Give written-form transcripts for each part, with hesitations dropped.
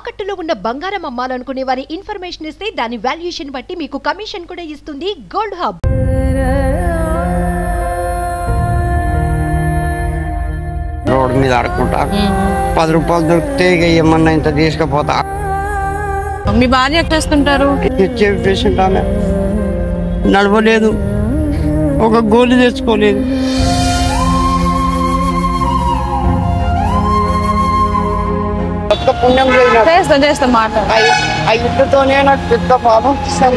తాకట్టులో ఉన్న బంగారం అమ్మాలనుకునే వారి ఇన్ఫర్మేషన్ ఇస్తే దాని వాల్యుయేషన్ బట్టి మీకు కమిషన్ కూడా ఇస్తుంది గోల్డ్ హబ్. రోడ్ మీద ఆడుకుంటా 10 రూపాయలు దొరికితే ఇక ఏమన్నా ఇంత తీసుకుపోతా. మీ భార్య ఎక్కడ చేస్తుంటారు? హెచ్ఐవి పేషెంట్ ఆమె, నడవలేదు, ఒక గోళీ తెచ్చుకోలేదు. పుణ్యం చేస్తా మాట ఆ ఇట్టుతోనే నాకు పెద్ద పాపం.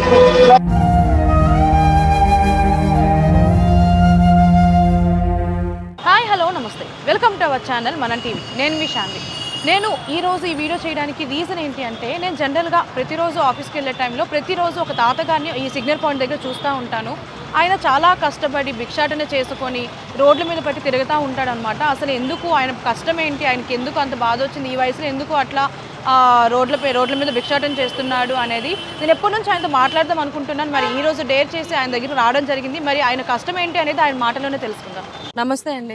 హాయ్ హలో నమస్తే, welcome to our channel Manam TV. నేను మీ శాన్వి. నేను ఈరోజు ఈ వీడియో చేయడానికి రీజన్ ఏంటి అంటే, నేను జనరల్గా ప్రతిరోజు ఆఫీస్కి వెళ్ళే టైంలో ప్రతిరోజు ఒక తాతగారిని ఈ సిగ్నల్ పాయింట్ దగ్గర చూస్తూ ఉంటాను. ఆయన చాలా కష్టపడి భిక్షాటన చేసుకొని రోడ్ల మీద పెట్టి తిరుగుతూ ఉంటాడనమాట. అసలు ఎందుకు ఆయన కష్టం ఏంటి, ఆయనకి ఎందుకు అంత బాధ వచ్చింది, ఈ వయసులో ఎందుకు అట్లా రోడ్ల మీద భిక్షాటన చేస్తున్నాడు అనేది నేను ఎప్పటి నుంచి ఆయనతో మాట్లాడదాం అనుకుంటున్నాను. మరి ఈ రోజు డేర్ చేసి ఆయన దగ్గర రావడం జరిగింది. మరి ఆయన కష్టం ఏంటి అనేది ఆయన మాటలోనే తెలుసుకుందాం. నమస్తే అండి,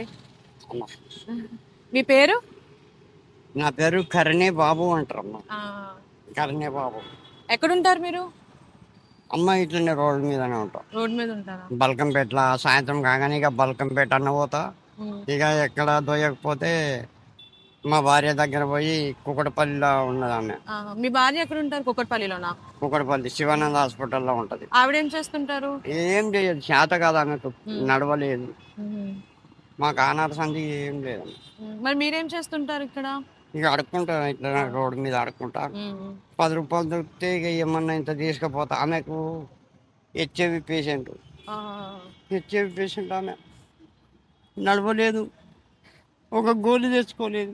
మీ పేరు? నా పేరు కరణే బాబు అంటారమ్మా. కరణే బాబు. ఎక్కడుంటారు మీరు? అమ్మ ఇట్లనే రోడ్డు మీదనే ఉంటాం. రోడ్ మీద ఉంటారా? బల్కంపేటలో సాయంత్రం కాగానే ఇక బల్కంపేట అన్న పోతా. ఇక ఎక్కడ దొయ్యకపోతే మా భార్య దగ్గర పోయి కుకటపల్లిలో ఉన్నది ఆమె. మీ భార్య ఎక్కడ ఉంటారు? కుకట్పల్లిలోనా? కుకటపల్లి శివానంద హాస్పిటల్లో ఉంటది. ఆవిడేం చేస్తుంటారు? ఏం చేయదు, చేత కాదు ఆమెకు, నడవలేదు. మాకు ఆనాడు సంధి ఏం లేదు. మరి మీరేం చేస్తుంటారు ఇక్కడ? ఇక అడుక్కుంటా, ఇట్లా రోడ్డు మీద అడుక్కుంటా. 10 రూపాయలు దొరికితే ఇక ఏమన్నా ఇంత తీసుకుపోతా. ఆమెకు హెచ్ఐవి పేషెంట్. హెచ్ఐవి పేషెంట్ ఆమె, నడవలేదు, ఒక గోళీ తెచ్చుకోలేదు.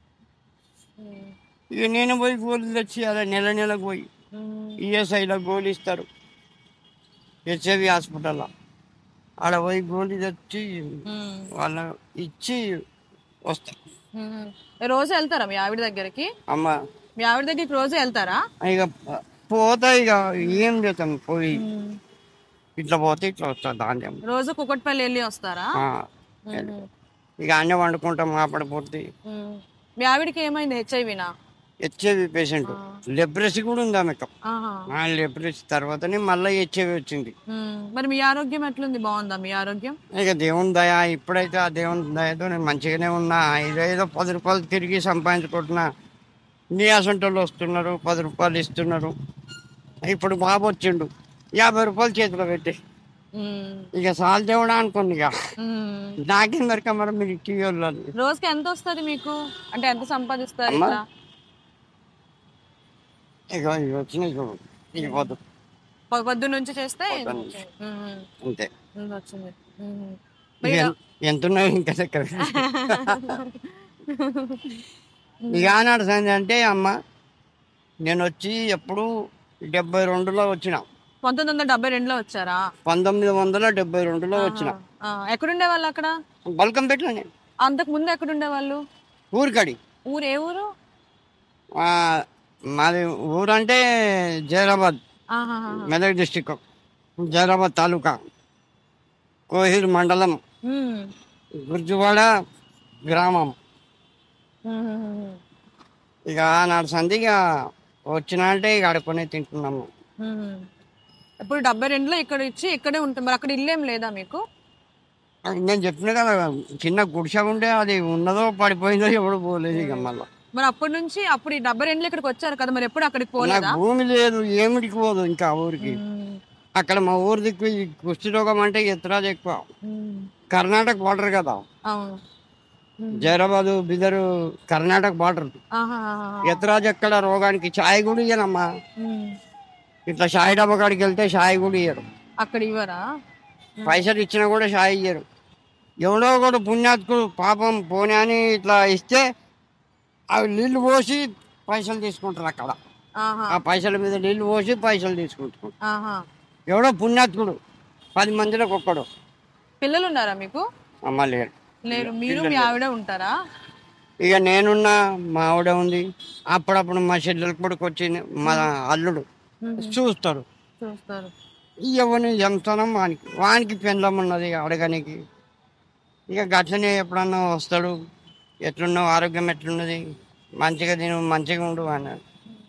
ఇక నేను పోయి గోళీ తెచ్చి అలా నెలకు పోయి ఈఎస్ఐలో గోళీ ఇస్తారు హెచ్ఐవి హాస్పిటల్లో. ఆడ పోయి గోళీ తెచ్చి వాళ్ళ ఇచ్చి వస్తా. రోజు వెళ్తారా మీ ఆవిడ దగ్గరికి? అమ్మ, మీ ఆవిడ దగ్గరికి రోజు వెళ్తారా? ఇక పోతా, ఇక ఏం చేస్తాం, పోయి ఇట్లా పోతే ఇట్లా వస్తా. ధాన్యం రోజు కుకట్పల్లి వెళ్ళి వస్తారా? ఇక అన్నీ వండుకుంటాం కాపాడిపోతే. మీ ఆవిడకి ఏమైంది? హెచ్ఐవినా? హెచ్ఐవి పేషెంట్, లెప్రసీ కూడా ఉంది ఆమెకు. లెప్రసీ తర్వాతనే మళ్ళీ హెచ్ఐవి వచ్చింది. మరి మీ ఆరోగ్యం ఎట్లుంది? బాగుందా మీ ఆరోగ్యం? ఇక దేవుని దయ, ఇప్పుడైతే ఆ దేవుని దయతో నేను మంచిగానే ఉన్నా. ఏదో 10 రూపాయలు తిరిగి సంపాదించుకుంటున్నా. నీ అసంటోళ్ళు వస్తున్నారు, 10 రూపాయలు ఇస్తున్నారు. ఇప్పుడు బాబు వచ్చిండు, 50 రూపాయలు చేతిలో పెట్టి ఇక సాల్ దేవుడా అనుకోండి. ఇక నాకేం దొరికా మరి మీరు టీవీ వాళ్ళు. రోజుకి ఎంత వస్తుంది మీకు? అంటే ఎంత సంపాదిస్తారు? ఇక వచ్చినాయి చూడు, ఇక పోదు పొద్దున్న నుంచి చేస్తే అంతే వచ్చింది. ఎంత ఉన్నాయి ఇంకా దగ్గర. ఇక ఆనాడు సంది అంటే అమ్మ, నేను వచ్చి ఎప్పుడు 72లో వచ్చిన. 1972లో వచ్చారా? 1972లో వచ్చిన. ఎక్కడుండే వాళ్ళు అక్కడ? బల్కంపేటలోనే. అంతకు ముందు ఎక్కడుండే వాళ్ళు? ఊరికడి. ఊరు ఏ ఊరు? మాది ఊరు అంటే జైరాబాద్, మెదక్ డిస్టిక్, జైరాబాద్ తాలూకా, కోహిర్ మండలం, గుర్జువాడ గ్రామం. ఇక నాడు సంధి ఇక వచ్చిన అంటే ఇక ఆడుకునే తింటున్నాము. ఇప్పుడు 72లో ఇక్కడ ఇచ్చి ఇక్కడే ఉంటాం. మరి అక్కడ ఇల్లేం లేదా మీకు? నేను చెప్పిన కదా, చిన్న గుడిసె ఉండే, అది ఉన్నదో పడిపోయిందో ఎప్పుడు పోలేదు. ఇక మళ్ళీ మరి అప్పటి నుంచి అప్పుడు 72లో ఇక్కడికి వచ్చారు కదా, మరి ఎప్పుడు అక్కడికి పోలేదా? భూమి లేదు, ఏమిటికి పోదు ఇంకా ఊరికి. అక్కడ మా ఊరు దిక్కు ఈ కుష్ఠరోగం అంటే ఎత్తరాజు ఎక్కువ. కర్ణాటక బార్డర్ కదా, జైరాబాదు బిదరు కర్ణాటక బార్డర్. ఎత్తరాజు ఎక్కడ రోగానికి ఛాయ్ కూడా ఇయ్యనమ్మా. ఇట్లా షాయి డబ్బా కాడికి వెళ్తే షాయి కూడా ఇయ్యరు. అక్కడ ఇవ్వరా? పైసలు ఇచ్చినా కూడా షాయి ఇయ్యరు. ఎవడో కూడా పుణ్యాత్కుడు పాపం పోనీ అని ఇట్లా ఇస్తే అవి నీళ్లు పోసి పైసలు తీసుకుంటారు అక్కడ. ఆ పైసల మీద నీళ్లు పోసి పైసలు తీసుకుంటారు. ఎవడో పుణ్యాత్కుడు 10 మందిలోకి ఒక్కడు. పిల్లలు ఉన్నారా మీకు? అమ్మ లేరు. మీరు మీ ఆవిడ ఉంటారా? ఇక నేనున్నా, మా ఆవిడ ఉంది. అప్పుడప్పుడు మా చెల్లెల కొడుకు వచ్చి మా అల్లుడు చూస్తారు. ఎవరిని ఎంతనం వానికి పెండ్లం ఉన్నది అడగనికి. ఇక గట్లనే ఎప్పుడన్నా వస్తాడు, ఎట్లున్నావు, ఆరోగ్యం ఎట్లున్నది, మంచిగా తిను, మంచిగా ఉండు అన్నాడు.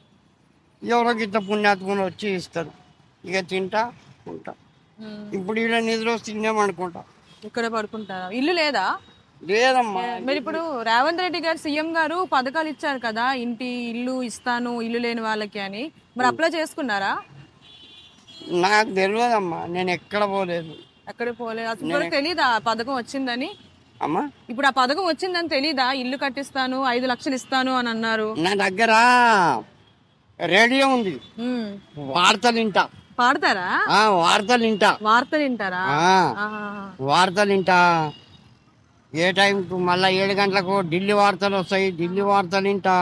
ఎవరో గిట్ల పుణ్యాత్మలు వచ్చి ఇస్తారు, ఇక తింటా ఉంటా. ఇప్పుడు ఇలా నిద్ర వస్తుందేమనుకుంటా. ఇక్కడ పడుకుంటారా? ఇల్లు లేదా? లేదమ్మా. మరి ఇప్పుడు రేవంత్ రెడ్డి గారు సీఎం గారు పథకాలు ఇచ్చారు కదా, ఇల్లు ఇస్తాను ఇల్లు లేని వాళ్ళకి అని, మరి అప్లై చేసుకున్నారా? నాకు తెలియదమ్మా, నేను ఎక్కడ పోలేదు. ఎక్కడ పోలేదు? అసలు తెలీదా పథకం వచ్చిందని? అమ్మా ఇప్పుడు ఆ పథకం వచ్చిందని తెలీదా? ఇల్లు కట్టిస్తాను 5 లక్షలు ఇస్తాను అని అన్నారు. నా దగ్గర రేడియో ఉంది, వార్తలు వింటా. పాడతారా? వార్తలు వింటా. వార్తలు వింటారా? వార్తలు వింటా. ఏ టైంకు మళ్ళీ 7 గంటలకు ఢిల్లీ వార్తలు వస్తాయి, ఢిల్లీ వార్తలు వింటా.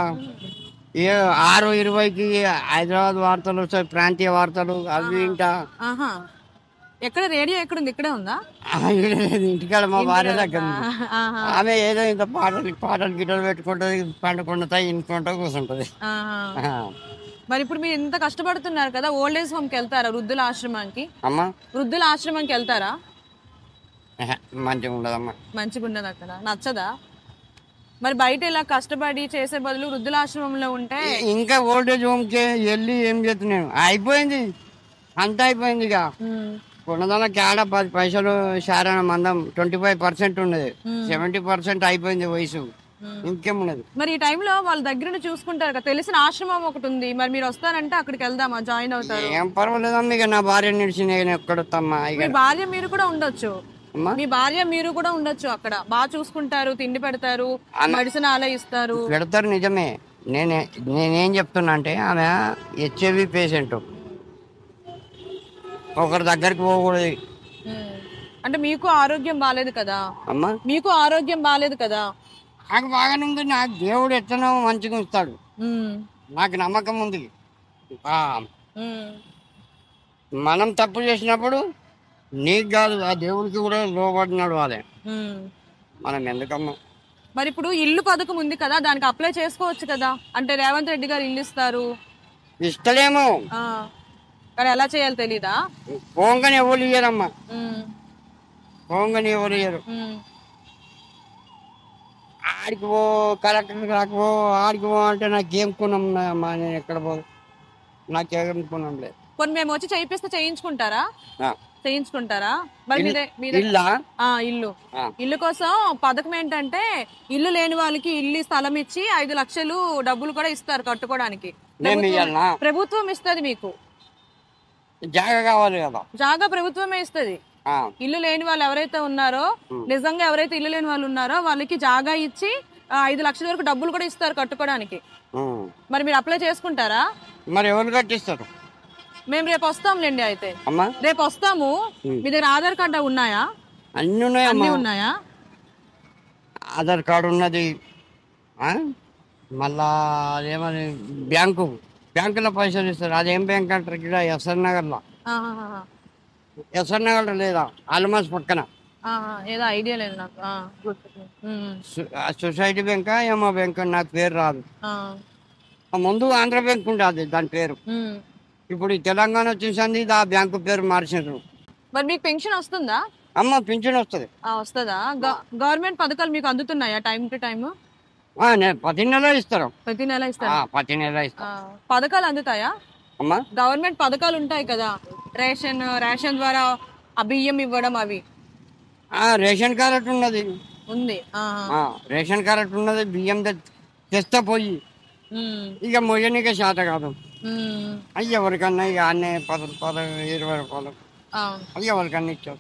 6:20కి హైదరాబాద్ వార్తలు వస్తాయి, ప్రాంతీయ వార్తలు, అవి వింటా. ఎక్కడ రేడియో ఎక్కడుంది? ఇక్కడే ఉందా? ఇంటికాడ మా భార్య దగ్గర ఉంది. ఆమె ఏదో ఇంత పాటలు గిటలు పెట్టుకుంటది, పండుకుంటా ఇంకుంటా కూర్చుంటది. మరి ఇప్పుడు మీరు ఇంత కష్టపడుతున్నారు కదా, ఓల్డ్ ఏజ్ హోమ్ కి వెళ్తారా? వృద్ధుల ఆశ్రమానికి? అమ్మా వృద్ధుల ఆశ్రమానికి వెళ్తారా? మంచిగా ఉండదమ్మా. మంచిగా ఉండదు అక్కడ, నచ్చదా? మరి బయట ఇలా కష్టపడి చేసే బదులు వృద్ధుల ఆశ్రమంలో ఉంటే. ఇంకా ఓల్డేజ్ హోమ్ కి వెళ్ళి ఏం చేస్తున్నాను, అయిపోయింది అంత అయిపోయింది. ఇక కొన్నదాన కేడ 10 పైసలు శారణ మందం 25% ఉన్నది, 70% అయిపోయింది వయసు, ఇంకేమున్నది. మరి ఈ టైంలో వాళ్ళ దగ్గర చూసుకుంటారు కదా, తెలిసిన ఆశ్రమం ఒకటి ఉంది, మరి మీరు వస్తారంటే అక్కడికి వెళ్దామా? జాయిన్ అవుతారు? ఏం పర్వాలేదమ్మా, ఇక నా భార్య నిడిచి నేను ఎక్కడొస్తామ్మా. మీ భార్య మీరు కూడా ఉండొచ్చు, మీ భార్య మీరు కూడా ఉండొచ్చు అక్కడ. బాగా చూసుకుంటారు, తిండి పెడతారు, మెడిసిన్ అలా ఇస్తారు. పెడతారు నిజమే. నేనేం చెప్తున్నా అంటే, ఆమె HIV పేషెంట్, ఒకరి దగ్గరికి పోకూడదు. అంటే మీకు ఆరోగ్యం బాగాలేదు కదా అమ్మా? మీకు ఆరోగ్యం బాగాలేదు కదా? నాకు బాగానే ఉంది, నాకు దేవుడు ఎట్లనో మంచిగా ఉంచుతాడు, నాకు నమ్మకం ఉంది. మనం తప్పు చేసినప్పుడు నీకు కాదు, ఆ దేవుడికి కూడా లోబడినాడు వాళ్ళే, మనం ఎందుకమ్మా. మరి ఇప్పుడు ఇల్లు పథకం ఉంది కదా, దానికి అప్లై చేసుకోవచ్చు కదా, అంటే రేవంత్ రెడ్డి గారు ఇల్లు ఇస్తారు. ఇస్తలేమో, కానీ ఎలా చేయాలి తెలీదా? పోంగని ఎవరు ఇయ్యరమ్మా, పోంగని ఎవరు ఇయ్యరు. ఆడికి పో, కలెక్టర్ రాకపో, ఆడికి పో అంటే నాకేం కొనం ఉన్నాయమ్మా, నేను ఎక్కడ పోదు, నాకేం కొనం లేదు. కొన్ని మేము వచ్చి చేయించుకుంటారా? చేయించుకుంటారా? మరి ఇల్లు కోసం పథకం ఏంటంటే, ఇల్లు లేని వాళ్ళకి ఇల్లు స్థలం ఇచ్చి 5 లక్షలు డబ్బులు కూడా ఇస్తారు కట్టుకోవడానికి. ప్రభుత్వం ఇస్తుంది మీకు, జాగా కావాలి కదా, జాగా ప్రభుత్వమే ఇస్తుంది. ఇల్లు లేని వాళ్ళు ఎవరైతే ఉన్నారో, నిజంగా ఎవరైతే ఇల్లు లేని వాళ్ళు ఉన్నారో వాళ్ళకి జాగా ఇచ్చి 5 లక్షల వరకు డబ్బులు కూడా ఇస్తారు కట్టుకోవడానికి. మరి మీరు అప్లై చేసుకుంటారా? మరి ఎవరు కట్టిస్తారు? మేము రేపు వస్తాంలేండి. అయితే రేపు వస్తాము. మీ దగ్గర ఆధార్ కార్డు ఉన్నాయా? అన్ని ఉన్నాయా? ఆధార్ కార్డు ఉన్నది, మళ్ళా అదేమని బ్యాంకులో పైసలు ఇస్తారు. అదేం బ్యాంక్ అంటారు ఇక్కడ? ఎస్ఆర్ నగర్లో. ఎస్ఆర్ నగర్ లేదా, ఆల్మాస్ పక్కన ఏదో ఐడియా లేదు నాకు. సొసైటీ బ్యాంకా ఏమో బ్యాంక్, నాకు పేరు రాదు. ముందు ఆంధ్ర బ్యాంక్ ఉండేది దాని పేరు, ఇప్పుడు తెలంగాణ వచ్చేసింది, ఆ బ్యాంకు పేరు మార్చారు. మరి మీకు పెన్షన్ వస్తుందా? అమ్మ పెన్షన్ వస్తుంది. వస్తుందా? గవర్నమెంట్ పథకాలు మీకు అందుతున్నాయా టైం టు టైం? ప్రతి నెల ఇస్తారు. ప్రతి నెల ఇస్తారు? ప్రతి నెల ఇస్తారు. పథకాలు అందుతాయా అమ్మా? గవర్నమెంట్ పథకాలు ఉంటాయి కదా, రేషన్ ద్వారా ఆ బియ్యం ఇవ్వడం, అవి. రేషన్ కార్డు ఉన్నది, ఉంది. రేషన్ కార్డు ఉన్నది, బియ్యం తెస్తా పోయి ఇక మొయ్యనిక శాత కాదు. అయ్యి ఎవరికన్నా ఇక అన్నీ 10 రూపాయలు 20 రూపాయలు అవి ఎవరికన్నా ఇచ్చారు.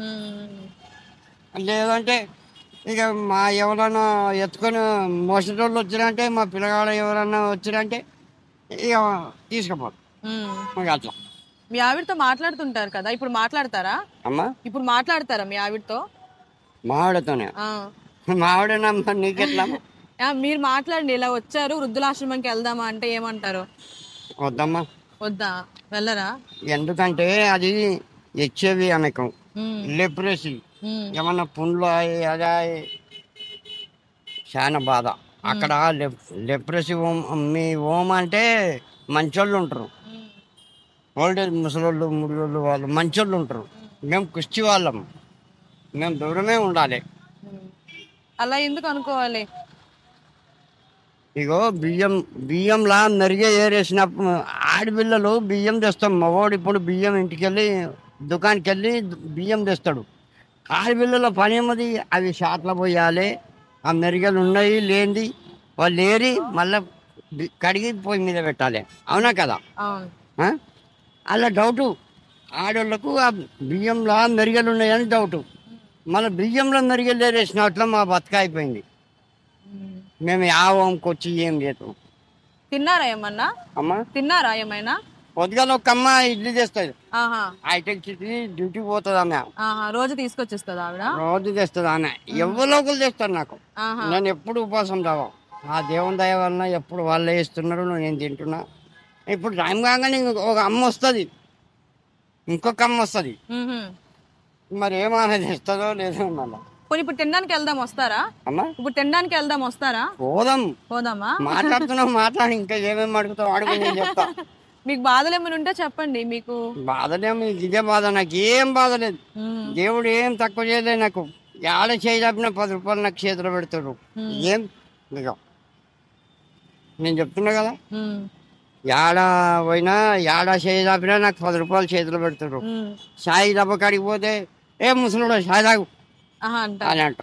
లేదంటే ఇక మా ఎవరన్నా ఎత్తుకొని మోసేటోళ్ళు వచ్చినంటే, మా పిల్లగాడు ఎవరన్నా వచ్చినంటే ఇక తీసుకుపోతారు. అట్లా. మీ ఆవిడతో మాట్లాడుతుంటారు కదా, ఇప్పుడు మాట్లాడతారా అమ్మా? ఇప్పుడు మాట్లాడతారా మీ ఆవిడతో? మా ఆవిడతోనే. మా ఆవిడనమ్మా, నీకెట్లా? మీరు మాట్లాడండి. ఇలా వచ్చారు, వృద్ధులాశ్రమంకి వెళ్దామా అంటే ఏమంటారు? వద్దమ్మా. వద్దా? వెళ్ళరా? ఎందుకంటే అది HIV ఆమెకు, లెప్రసీ, ఏమన్నా పుండ్లు అదా చాలా బాధ. అక్కడ లెప్రసీ మీ హోమ్ అంటే మంచోళ్ళు ఉంటారు, ఓల్డేజ్ ముసలోళ్ళు ముడిలోళ్ళు వాళ్ళు మంచోళ్ళు ఉంటారు. మేము కుష్టి వాళ్ళం, మేము దూరమే ఉండాలి. అలా ఎందుకు అనుకోవాలి? ఇగో బియ్యంలా మెరుగే ఏరేసినప్పుడు ఆడపిల్లలు బియ్యం తెస్తాం. మగవాడు ఇప్పుడు బియ్యం ఇంటికెళ్ళి దుకాణానికి వెళ్ళి బియ్యం తెస్తాడు. ఆడపిల్లల పని ఏమది, అవి షాట్లో పోయాలి. ఆ మెరుగలు ఉన్నాయి లేనిది వాళ్ళు ఏరి మళ్ళీ కడిగి పొయ్యి మీద పెట్టాలి. అవునా కదా? అవును. ఆ? అలా డౌటు. ఆడవాళ్ళకు ఆ బియ్యంలో మెరుగలు ఉన్నాయని డౌటు. మళ్ళీ బియ్యంలో మెరుగలు ఏరేసినట్లు మా బతుక అయిపోయింది. మేము యావంకొచ్చి ఏం లేదు. తిన్నారా ఏమన్నా? అమ్మా తిన్నారా ఏమైనా? పొద్దుగాల ఒక అమ్మ ఇడ్లీ తెస్తుంది. ఆహా హైటెక్ సిటీ డ్యూటీకి పోతుంది ఆమె. ఆహా రోజు తీసుకొచ్చిస్తుంది ఆవిడ? రోజు తెస్తుంది ఆమె. ఎవరో ఒకరు తెస్తారు నాకు. ఆహా నేను ఎప్పుడు ఉపవాసం రావా. ఆ దేవుని దయ వలన ఎప్పుడు వాళ్ళే ఇస్తున్నారు, నేను తింటున్నా. ఇప్పుడు టైం కాగానే ఒక అమ్మ వస్తుంది, ఇంకొక అమ్మ వస్తుంది. మరి ఏమనేది ఇస్తుందో లేదో మళ్ళీ. పోనీ ఇప్పుడు తినడానికి వెళ్దాం, వస్తారా? అమ్మా ఇప్పుడు తినడానికి వెళ్దాం, వస్తారా? పోదామా? మాట్లాడుతున్నావు, మాట్లాడి. ఇంకా ఏమేమి అడుగుతావు అడుగు, నేను చెప్తా. మీకు బాధలు ఏమైనా ఉంటే చెప్పండి. మీకు బాధలేము, ఇదే బాధ. నాకు ఏం బాధ లేదు. దేవుడు ఏం తక్కువ చేయలేదు నాకు. ఏడ చేయలేపినా 10 రూపాయలు నాకు చేతిలో పెడతాడు. ఏం ఇక నేను చెప్తున్నా కదా, ఏడ పోయినా ఏడ చేయలేపినా నాకు 10 రూపాయలు చేతిలో పెడతాడు. సాయి డబ్బా కాడికి పోతే ఏ ముసలుడు సాయి తాగు అని అంట.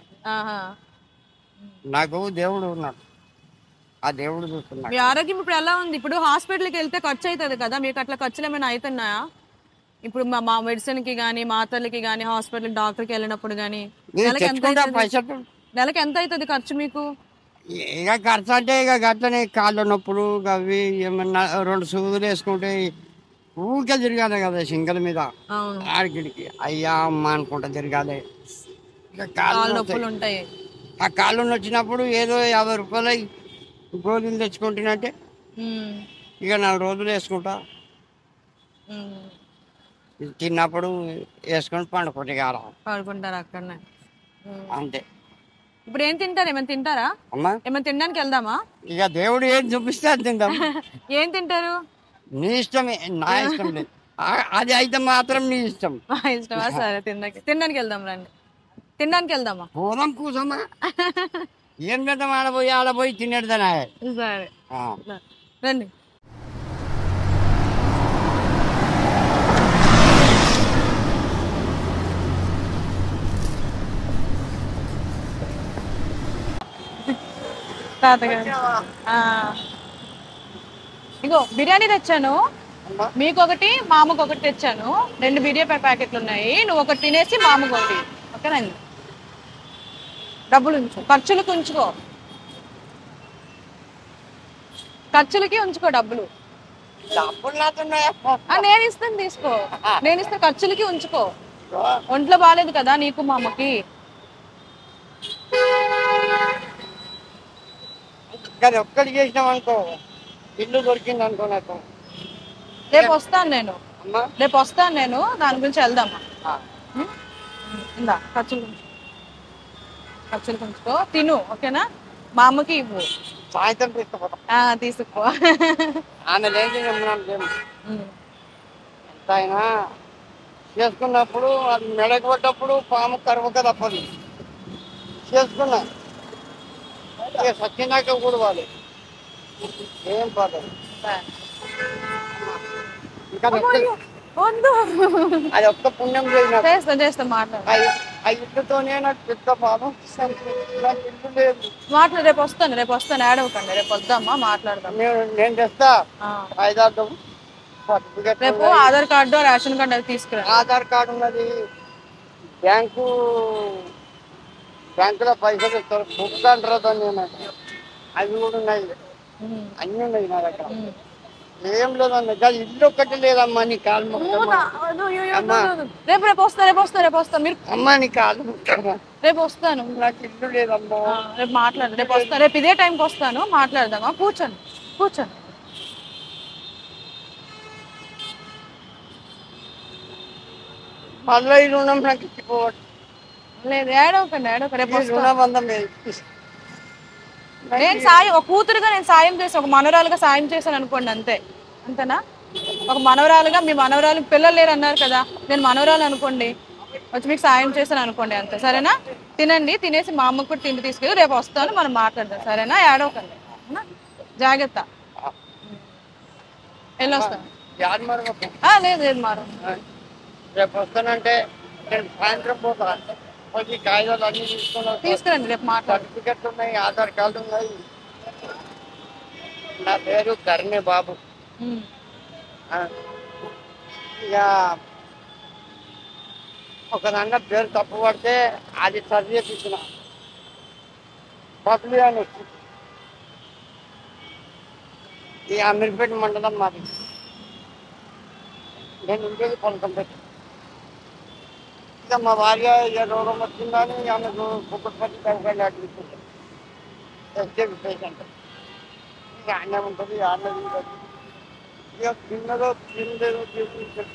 నాకు దేవుడు ఉన్నాడు, ఆ దేవుడు చూస్తున్నాడు. మీ ఆరోగ్యం ఇప్పుడు ఎలా ఉంది? ఇప్పుడు హాస్పిటల్కి వెళ్తే ఖర్చు అవుతుంది కదా, మీకు అట్లా ఖర్చులు ఏమైనా అవుతున్నాయా? ఇప్పుడు మా మెడిసిన్ కి గానీ, మాత్రలకి గానీ, హాస్పిటల్ డాక్టర్కి వెళ్ళినప్పుడు గానీ నెలకి ఎంత అవుతుంది ఖర్చు మీకు? ఇక ఖర్చు అంటే ఇక గట్లనే కాళ్ళ నొప్పులు అవి ఏమన్నా 2 సూదులు వేసుకుంటే ఊరికే తిరగాలి కదా సింగల్ మీద. ఆడికిడికి అయ్యా అమ్మ అనుకుంటా తిరగాలి. ఇక కాళ్ళు నొప్పులు ఉంటాయి. ఆ కాళ్ళు వచ్చినప్పుడు ఏదో 50 రూపాయలు గోళీలు తెచ్చుకుంటున్నట్టే ఇక 4 రోజులు వేసుకుంటా. తిన్నప్పుడు వేసుకొని పడుకుంటారు అక్కడనే అంతే. ఇప్పుడు ఏం తింటారు? ఏమైనా తింటారా? అమ్మా ఏమైనా తినడానికి వెళ్దామా? ఇక దేవుడు ఏం చూపిస్తే అది తింటాం. ఏం తింటారు? నీ ఇష్టమే, నా ఇష్టం లేదు. అది అయితే మాత్రం నీ ఇష్టం. ఇష్టమా? సరే తినడానికి వెళ్దాం, రండి. తినడానికి వెళ్దామా? పోదాం, కూసమ్మా. ఏం చేద్దాం, ఆడపోయి తినేడుదానా? సరే రండి. తాతగారు ఇగో బిర్యానీ తెచ్చాను, మీకు ఒకటి మామకు ఒకటి తెచ్చాను. 2 బిర్యానీ ప్యాకెట్లు ఉన్నాయి. నువ్వు ఒకటి తినేసి మామకు ఒకటి. ఓకేనండి? డబ్బులు ఉంచు, ఖర్చులకి ఉంచుకో, ఖర్చులకి ఉంచుకో డబ్బులు. నేను ఇస్తాను, తీసుకో. నేను ఇస్తాను, ఖర్చులకి ఉంచుకో. ఒంట్లో బాగాలేదు కదా నీకు మామకి. ఒక్కటి చేసినాం అనుకో, ఇల్లు దొరికింది అనుకో నాకు. రేపు వస్తాను నేను, దాని గురించి వెళ్దామా? ఇందా ఖర్చులు ఉంచుకో, తిను. ఓకేనా? మా అమ్మకి ఇవ్వు, సాయంత్రం తీసుకో. ఆమె లేదు ఎంత అయినా చేసుకున్నప్పుడు అది మెడకు పడ్డప్పుడు పాము కరవక తప్పదు. చేసుకున్నా సచ్చినాక కూడా వాళ్ళు ఏం పడదు. ఇంకా అది ఒక్క పుణ్యం చేస్తా మాట్లాడు. ఆ ఇల్లుతోనే నాకు పెద్ద పాపం. నాకు ఇల్లు లేదు. మాట్లాడు, రేపు వస్తాను. ఏడవకండి, రేపు వద్దామా మాట్లాడదాం. నేను తెస్తా 5-6 సర్టిఫికెట్. రేపు ఆధార్ కార్డు, రేషన్ కార్డు అది తీసుకురా. ఆధార్ కార్డు ఉన్నది, బ్యాంకులో పైసలు ఇస్తారు, బుక్ అంటారు దాన్ని. అవి కూడా ఉన్నాయి, అన్నీ ఉన్నాయి నా దగ్గర. ఏం లేదమ్మా, ఇల్లు ఒక్కటి లేదమ్మా. నీ కాలు రేపు వస్తా మీరు అమ్మా, నీ కాలు రేపు వస్తాను. నాకు ఇల్లు లేదమ్మా. రేపు మాట్లాడు, రేపు వస్తాను. రేపు ఇదే టైంకి వస్తాను, మాట్లాడదామా? కూర్చోండి. మళ్ళీ ఈ రుణం నాకు ఇచ్చిపోవద్దు. లేదు, ఏడవకండి. రేపు రుణబంధం నేను ఒక కూతురుగా నేను సాయం చేసి, ఒక మనవరాలుగా సాయం చేశాను అనుకోండి, అంతేనా? ఒక మనవరాలుగా, మీ మనవరాలు పిల్లలు లేరు అన్నారు కదా, నేను మనవరాలు అనుకోండి, వచ్చి మీకు సాయం చేశాను అనుకోండి, అంతే. సరేనా? తినండి, తినేసి మా అమ్మకు కూడా తిండి తీసుకెళ్ళి రేపు వస్తాను, మనం మాట్లాడదాం. సరేనా? ఏడవకండి, జాగ్రత్త. వెళ్ళొస్తాను. యాడ్ మరొక లేదు లేదు మారు. రేపు వస్తానంటే నేను సాయంత్రం పోతా. పోయి కాగితాలు అన్నీ తీసుకురండి రేపు మాట్లాడు. సర్టిఫికెట్లు ఉన్నాయి, ఆధార్ కార్డు ఉన్నాయి. నా పేరు కర్ణి బాబు. ఇక ఒక రంగ పేరు తప్పు పడితే అది సరి చేపించిన బదులు అని వచ్చి ఈ అమీర్పేట మండలం మాది. నేను ఉండేది పొలకంపేట. ఇక మా భార్య ఇక రోగం వచ్చిందని ఆమెకు కుక్కపట్టి దవాఖాన అడ్మిట్ ఎస్కేపీ పేషెంట్. ఇక అన్నే ఉంటుంది, అన్నే ఉంటుంది. ఇక తిన్నదో తినలేదో తీసుకుంటాడు.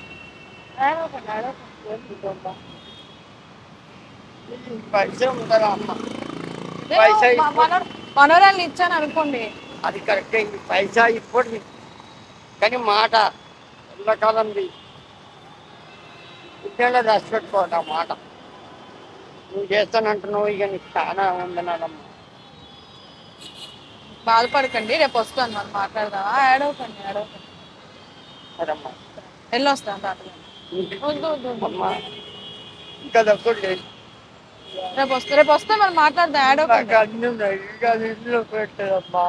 పైసే ఉంటుందా అమ్మ? పైసా మనోరాలు ఇచ్చాను అనుకోండి, అది కరెక్టే. పైసా ఇప్పుడు కానీ మాట ఎల్లకాలంది ఇట్లా రాసి పెట్టుకోవాలి. ఆ మాట నువ్వు చేస్తానంటున్నావు. ఇక నీకు చాలా ఉందనాలమ్మా. బాధపడకండి, రేపు వస్తాను మనం మాట్లాడదాం. ఏడవకండి ఏడవకండి. సరేమ్మా, వెళ్ళొస్తాను తాతగారు. వద్దు వద్దు అమ్మా ఇంకా దక్కుడు లేదు. రేపు వస్తే మనం మాట్లాడదాం. ఏడవకండి. నాకు అన్నీ ఉన్నాయి. ఇంకా ఇంట్లో పెట్టలేదమ్మా.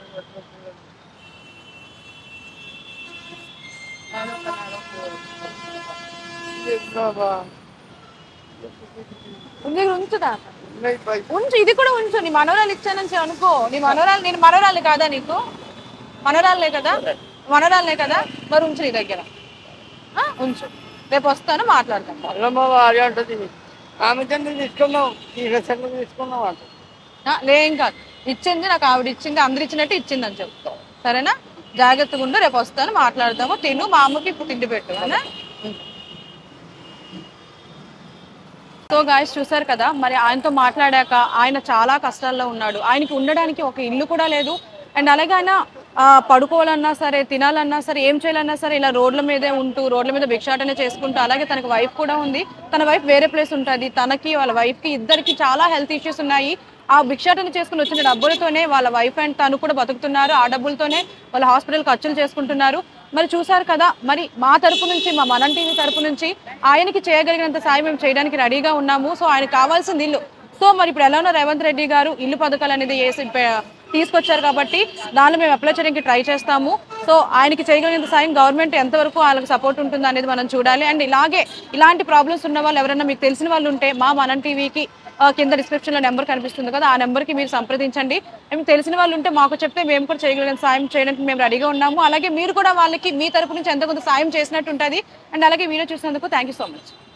ఉంచు తాత, ఉంచు. ఇది కూడా ఉంచు. నీ మనోరాలు ఇచ్చానని అనుకో. నీ మనోరాలు, నేను మనోరాలు కాదా నీకు? మనోరాలే కదా, మనోరాలే కదా, మరి ఉంచు నీ దగ్గర. ఉంచు, రేపు వస్తాను మాట్లాడతాను. అల్లమ్మ భార్య అంటుంది ఆమె తీసుకున్నావు, తీసుకున్నావు అంట. లేం కాదు, ఇచ్చింది నాకు ఆవిడ ఇచ్చింది, అందరు ఇచ్చినట్టు ఇచ్చింది అని చెప్తావు. సరేనా? జాగ్రత్తగా ఉండు, రేపు వస్తాను మాట్లాడతాము. తిను, మా అమ్మకి ఇప్పుడు తిండి పెట్టు. సో గాయస్, చూసారు కదా, మరి ఆయనతో మాట్లాడాక ఆయన చాలా కష్టాల్లో ఉన్నాడు. ఆయనకి ఉండడానికి ఒక ఇల్లు కూడా లేదు. అండ్ అలాగే ఆయన పడుకోవాలన్నా సరే, తినాలన్నా సరే, ఏం చేయాలన్నా సరే ఇలా రోడ్ల మీదే ఉంటూ, రోడ్ల మీద భిక్షాటనే చేసుకుంటూ, అలాగే తనకు వైఫ్ కూడా ఉంది. తన వైఫ్ వేరే ప్లేస్ ఉంటుంది. తనకి వాళ్ళ వైఫ్కి ఇద్దరికి చాలా హెల్త్ ఇష్యూస్ ఉన్నాయి. ఆ భిక్షాటన చేసుకుని వచ్చిన డబ్బులతోనే వాళ్ళ వైఫ్ అండ్ తను కూడా బతుకుతున్నారు. ఆ డబ్బులతోనే వాళ్ళ హాస్పిటల్ ఖర్చులు చేసుకుంటున్నారు. మరి చూసారు కదా, మరి మా తరపు నుంచి, మా మనం టీవీ తరపు నుంచి ఆయనకి చేయగలిగినంత సాయం మేము చేయడానికి రెడీగా ఉన్నాము. సో ఆయనకు కావాల్సింది ఇల్లు. సో మరి ఇప్పుడు ఎలా ఉన్నా రేవంత్ రెడ్డి గారు ఇల్లు పథకాలు అనేది తీసుకొచ్చారు కాబట్టి దానిలో మేము అప్లై చేయడానికి ట్రై చేస్తాము. సో ఆయనకి చేయగలిగినంత సాయం గవర్నమెంట్ ఎంతవరకు వాళ్ళకి సపోర్ట్ ఉంటుంది అనేది మనం చూడాలి. అండ్ ఇలాంటి ప్రాబ్లమ్స్ ఉన్న వాళ్ళు ఎవరైనా మీకు తెలిసిన వాళ్ళు ఉంటే మా మనం టీవీకి కింద డిస్క్రిప్షన్లో నెంబర్ కనిపిస్తుంది కదా, ఆ నెంబర్కి మీరు సంప్రదించండి. మేము తెలిసిన వాళ్ళు ఉంటే మాకు చెప్తే మేము కూడా చేయగలిగిన సాయం చేయడానికి మేము రెడీగా ఉన్నాము. అలాగే మీరు కూడా వాళ్ళకి మీ తరపు నుంచి ఎంతో కొంత సాయం చేసినట్టు ఉంటుంది. అండ్ అలాగే వీడియో చూసినందుకు థ్యాంక్ యూ సో మచ్.